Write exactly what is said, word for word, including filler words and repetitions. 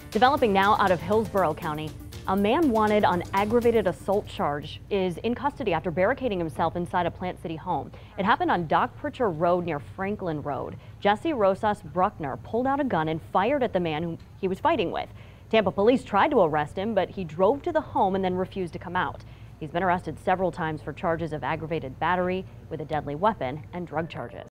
Developing now out of Hillsborough County, a man wanted on aggravated assault charge is in custody after barricading himself inside a Plant City home. It happened on Doc Pritcher Road near Franklin Road. Jesse Rosas Bruckner pulled out a gun and fired at the man who he was fighting with. Tampa police tried to arrest him, but he drove to the home and then refused to come out. He's been arrested several times for charges of aggravated battery with a deadly weapon and drug charges.